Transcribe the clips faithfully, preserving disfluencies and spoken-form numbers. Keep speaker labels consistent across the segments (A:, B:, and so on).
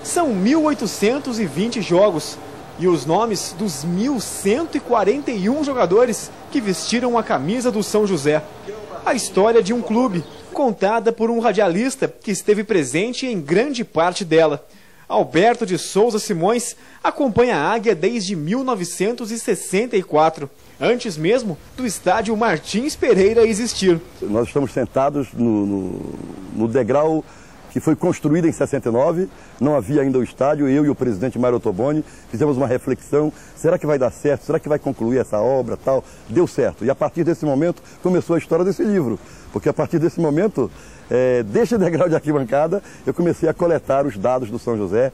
A: São mil oitocentos e vinte jogos e os nomes dos mil cento e quarenta e um jogadores que vestiram a camisa do São José. A história de um clube, contada por um radialista que esteve presente em grande parte dela. Alberto de Souza Simões acompanha a Águia desde mil novecentos e sessenta e quatro, antes mesmo do estádio Martins Pereira existir.
B: Nós estamos sentados no, no, no degrau que foi construído em sessenta e nove, não havia ainda o estádio, eu e o presidente Mário Ottoboni fizemos uma reflexão, será que vai dar certo, será que vai concluir essa obra, tal? Deu certo, e a partir desse momento começou a história desse livro, porque a partir desse momento, é, deste degrau de arquibancada, eu comecei a coletar os dados do São José,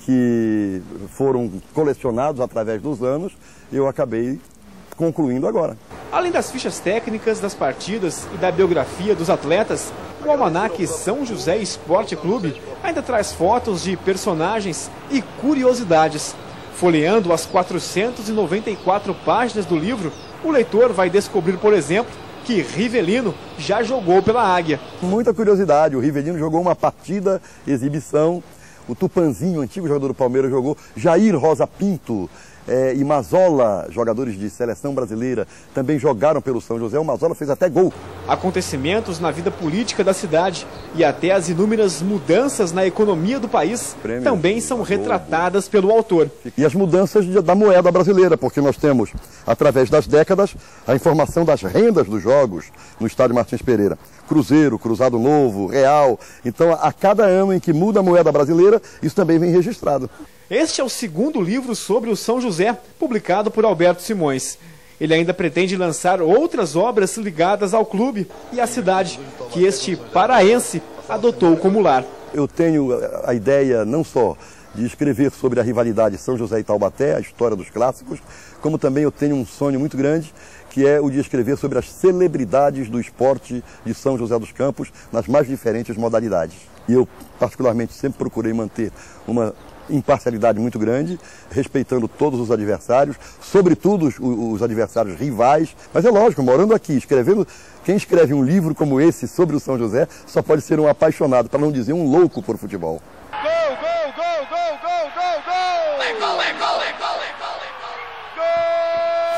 B: que foram colecionados através dos anos, e eu acabei concluindo agora.
A: Além das fichas técnicas das partidas e da biografia dos atletas, o almanaque São José Esporte Clube ainda traz fotos de personagens e curiosidades. Folheando as quatrocentas e noventa e quatro páginas do livro, o leitor vai descobrir, por exemplo, que Rivelino já jogou pela Águia.
B: Muita curiosidade, o Rivelino jogou uma partida, exibição, o Tupanzinho, antigo jogador do Palmeiras, jogou, Jair Rosa Pinto, É, e Mazola, jogadores de seleção brasileira, também jogaram pelo São José. O Mazola fez até gol.
A: Acontecimentos na vida política da cidade e até as inúmeras mudanças na economia do país Prêmio, também são retratadas pelo autor.
B: E as mudanças da moeda brasileira, porque nós temos, através das décadas, a informação das rendas dos jogos no estádio Martins Pereira. Cruzeiro, Cruzado Novo, Real. Então, a cada ano em que muda a moeda brasileira, isso também vem registrado.
A: Este é o segundo livro sobre o São José, publicado por Alberto Simões. Ele ainda pretende lançar outras obras ligadas ao clube e à cidade, que este paraense adotou como lar.
B: Eu tenho a ideia não só de escrever sobre a rivalidade São José e Taubaté, a história dos clássicos, como também eu tenho um sonho muito grande, que é o de escrever sobre as celebridades do esporte de São José dos Campos, nas mais diferentes modalidades. E eu, particularmente, sempre procurei manter uma imparcialidade muito grande, respeitando todos os adversários, sobretudo os, os adversários rivais. Mas é lógico, morando aqui, escrevendo, quem escreve um livro como esse sobre o São José só pode ser um apaixonado, para não dizer um louco por futebol.
C: Gol, gol, gol, gol, gol, gol, gol! É gol, é gol, é gol, é gol, é gol! Gol!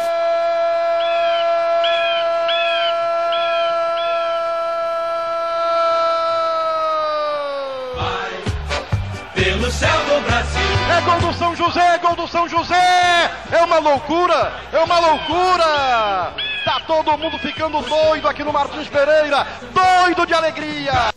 D: Pelo céu do Brasil.
C: É gol do São José, é gol do São José! É uma loucura, é uma loucura! Tá todo mundo ficando doido aqui no Martins Pereira, doido de alegria!